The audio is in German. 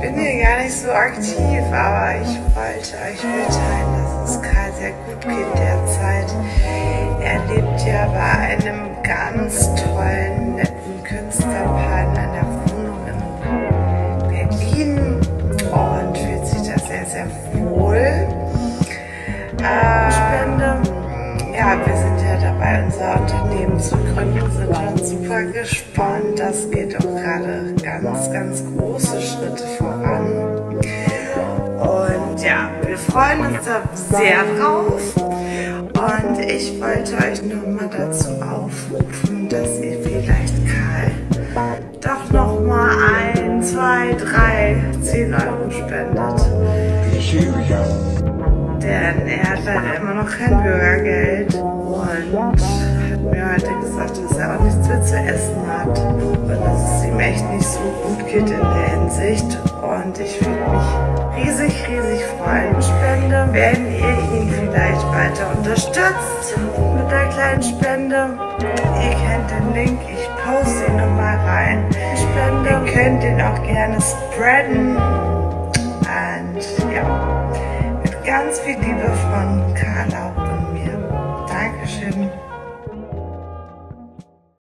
bin hier gar nicht so aktiv, aber ich wollte euch mitteilen, dass es Karl sehr gut geht derzeit. Er lebt ja bei einem ganz tollen, netten Künstlerpaar in einer Wohnung in Berlin und fühlt sich da sehr, sehr wohl. Spende. Ja, wir sind ja dabei, unser Unternehmen zu gründen, sind schon super gespannt. Das geht auch gerade ganz, ganz große Schritte voran. Und ja, wir freuen uns da sehr drauf. Und ich wollte euch nochmal dazu aufrufen, dass ihr vielleicht Karl doch nochmal 1, 2, 3, 10 Euro spendet. Denn er hat leider immer noch kein Bürgergeld und hat mir heute gesagt, dass er auch nichts mehr zu essen hat und dass es ihm echt nicht so gut geht in der Hinsicht. Und ich würde mich riesig, riesig freuen, Spende, wenn ihr ihn vielleicht weiter unterstützt mit der kleinen Spende. Ihr kennt den Link, ich poste ihn nochmal rein. Spende, ihr könnt ihn auch gerne spreaden. Und ja. Ganz viel Liebe von Carla.